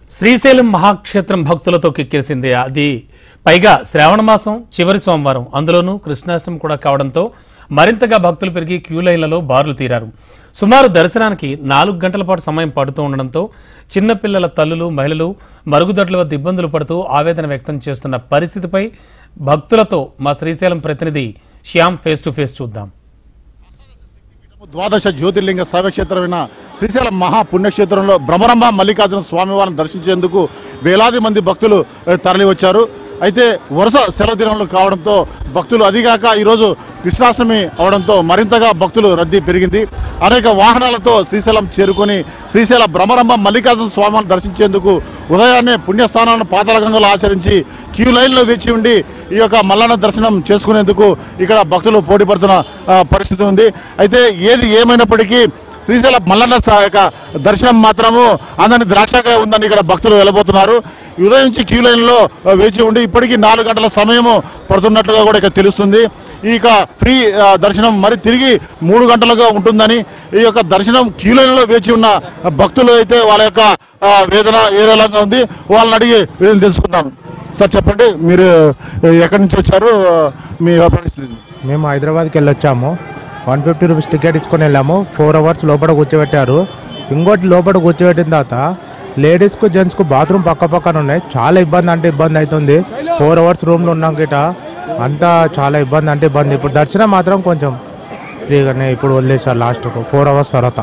శ్రీశైలం మహాక్షేత్రం భక్తులతో కిక్కిరిసింది. అది పైగా శ్రావణ మాసం చివరి సోమవారం, అందులోనూ కృష్ణాష్టమి కూడా కావడంతో మరింతగా భక్తులు పెరిగి క్యూ లైన్లలో బారులు తీరారు. సుమారు దర్శనానికి 4 గంటల పాటు సమయం పడుతూ ఉండడంతో చిన్నపిల్లల తల్లులు, మహిళలు మరుగుదొడ్ల వద్ద ఇబ్బందులు పడుతూ ఆవేదన వ్యక్తం చేస్తున్న పరిస్థితిపై భక్తులతో మా శ్రీశైలం ప్రతినిధి శ్యామ్ ఫేస్ టు ఫేస్ చూద్దాం. ద్వాదశ జ్యోతిర్లింగ శైవక్షేత్రమైన శ్రీశైలం మహాపుణ్యక్షేత్రంలో భ్రమరంభ మల్లికార్జున స్వామివారిని దర్శించేందుకు వేలాది మంది భక్తులు తరలి వచ్చారు. అయితే వరుస సెలవు దినాలు కావడంతో భక్తులు, అదిగాక ఈరోజు కృష్ణాష్టమి అవడంతో మరింతగా భక్తులు రద్దీ పెరిగింది. అనేక వాహనాలతో శ్రీశైలం చేరుకొని శ్రీశైల భ్రమరంభ మల్లికార్జున స్వామిని దర్శించేందుకు ఉదయాన్నే పుణ్యస్థానాన్ని పాతాళగంగలో ఆచరించి క్యూ లైన్లో వేచి ఉండి ఈ యొక్క మల్లన్న దర్శనం చేసుకునేందుకు ఇక్కడ భక్తులు పోటీ పడుతున్న పరిస్థితి ఉంది. అయితే ఏది ఏమైనప్పటికీ శ్రీశైల మల్లన్న యొక్క దర్శనం మాత్రము అందరినీ ద్రాక్షగా ఉందని ఇక్కడ భక్తులు వెళ్ళబోతున్నారు. ఉదయం నుంచి క్యూ లైన్లో వేచి ఉండి ఇప్పటికీ 4 గంటల సమయము పడుతున్నట్లుగా కూడా ఇక్కడ తెలుస్తుంది. ఇక ఫ్రీ దర్శనం మరి తిరిగి 3 గంటలుగా ఉంటుందని, ఈ యొక్క దర్శనం క్యూ లైన్లో వేచి ఉన్న భక్తులు అయితే వాళ్ళ యొక్క వేదన ఏ రకంగా ఉంది వాళ్ళని అడిగి తెలుసుకుందాం. సార్ చెప్పండి, మీరు ఎక్కడి నుంచి వచ్చారు, మీ పరిస్థితి? మేము హైదరాబాద్కి వెళ్ళొచ్చాము. 150 రూపీస్ టికెట్ తీసుకొని వెళ్ళాము. 4 అవర్స్ లోపల కూర్చోబెట్టారు. ఇంకోటి లోపల కూర్చోబెట్టిన తర్వాత లేడీస్కు జెంట్స్కు బాత్రూమ్ పక్కన ఉన్నాయి. చాలా ఇబ్బంది అంటే ఇబ్బంది అవుతుంది. 4 అవర్స్ రూమ్లో ఉన్నాం గిట అంతా చాలా ఇబ్బంది అంటే ఇబ్బంది. ఇప్పుడు దర్శనం మాత్రం కొంచెం ఫ్రీగానే ఇప్పుడు వదిలేసారు లాస్ట్కు 4 అవర్స్ తర్వాత.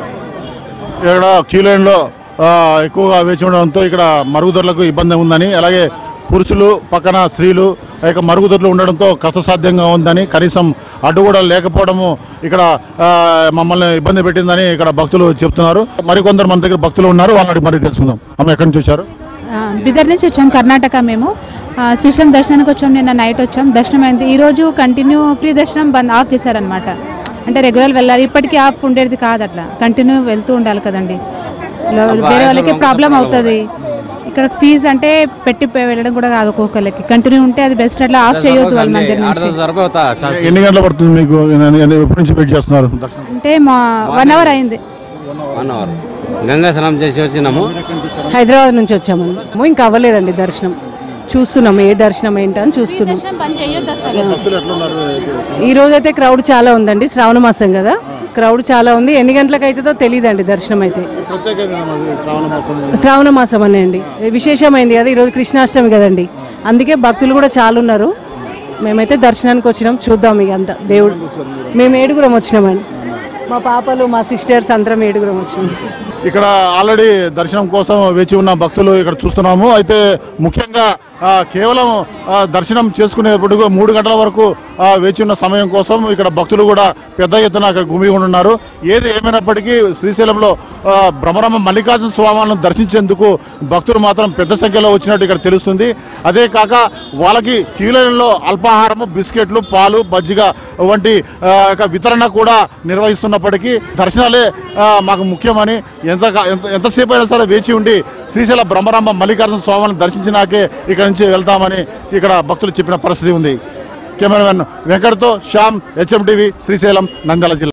ఇక్కడ క్యూ లైన్లో ఎక్కువగా వేచి ఉండడంతో ఇక్కడ మరుగుదొడ్లకు ఇబ్బంది ఉందని, అలాగే పురుషులు పక్కన స్త్రీలు ఇక మరుగుదొడ్లు ఉండడంతో కష్టసాధ్యంగా ఉందని, కనీసం అడ్డు కూడా లేకపోవడము ఇక్కడ మమ్మల్ని ఇబ్బంది పెట్టిందని ఇక్కడ భక్తులు చెప్తున్నారు. మరికొందరు మన దగ్గర భక్తులు ఉన్నారు, వాళ్ళని మరి తెలుసుకుందాం. అమ్మ ఎక్కడి నుంచి వచ్చారు? బిదర్ నుంచి వచ్చాం, కర్ణాటక. మేము శ్రీశైలం దర్శనానికి వచ్చాం. నిన్న నైట్ వచ్చాం, దర్శనం అయింది. ఈరోజు కంటిన్యూ ఫ్రీ దర్శనం ఆఫ్ చేశారనమాట. అంటే రెగ్యులర్ వెళ్ళాలి, ఇప్పటికీ ఆఫ్ ఉండేది కాదు, అట్లా కంటిన్యూ వెళ్తూ ఉండాలి కదండి. వేరే వాళ్ళకి ప్రాబ్లం అవుతుంది. ఇక్కడ ఫీజు అంటే పెట్టి వెళ్ళడం కూడా కాదు, ఒక్కొక్కరికి కంటిన్యూ ఉంటే అది బెస్ట్. అట్లా ఆఫ్ చేయొద్దు వాళ్ళ మందిర్ నుంచి. ఎన్ని గంటలు పడుతుంది మీకు? ఎప్పటి నుంచి వెయిట్ చేస్తున్నారు? అంటే 1 అవర్ అయింది. 1 అవర్ గంగా స్నానం చేసి వచ్చినాము. హైదరాబాద్ నుంచి వచ్చాము. ఇంకా అవ్వలేదండి దర్శనం. చూస్తున్నాము ఏ దర్శనం ఏంటని చూస్తున్నాం. ఈ రోజైతే క్రౌడ్ చాలా ఉందండి. శ్రావణ మాసం కదా, క్రౌడ్ చాలా ఉంది. ఎన్ని గంటలకు అవుతుందో తెలియదండి దర్శనం. అయితే శ్రావణ మాసం అనే అండి విశేషమైంది కదా, ఈరోజు కృష్ణాష్టమి కదండి, అందుకే భక్తులు కూడా చాలా ఉన్నారు. మేమైతే దర్శనానికి వచ్చినాం, చూద్దాం ఇక అంతా దేవుడు. మేము 7గురం వచ్చినామండి, మా పాపలు మా సిస్టర్స్ అందరం 7గురం వచ్చినాం. ఇక్కడ ఆల్రెడీ దర్శనం కోసం వేచి ఉన్న భక్తులు ఇక్కడ చూస్తున్నాము. అయితే ముఖ్యంగా కేవలం దర్శనం చేసుకునేప్పుడు 3 గంటల వరకు వేచి ఉన్న సమయం కోసం ఇక్కడ భక్తులు కూడా పెద్ద ఎత్తున అక్కడ గుమిగొని ఉన్నారు. ఏది ఏమైనప్పటికీ శ్రీశైలంలో భ్రమరంభ మల్లికార్జున స్వామిని దర్శించేందుకు భక్తులు మాత్రం పెద్ద సంఖ్యలో వచ్చినట్టు ఇక్కడ తెలుస్తుంది. అదే కాక వాళ్ళకి క్యూ లైన్లో అల్పాహారము, బిస్కెట్లు, పాలు, మజ్జిగ వంటి వితరణ కూడా నిర్వహిస్తున్నప్పటికీ దర్శనాలే మాకు ముఖ్యమని ఎంతసేపు అయినా సరే వేచి ఉండి శ్రీశైల భ్రమరంభ మల్లికార్జున స్వామిని దర్శించినాకే ఇక్కడ నుంచి వెళ్తామని ఇక్కడ భక్తులు చెప్పిన పరిస్థితి ఉంది. కెమెరామెన్ వెంకట్తో శ్యామ్, HM TV, శ్రీశైలం, నంద్యాల జిల్లా.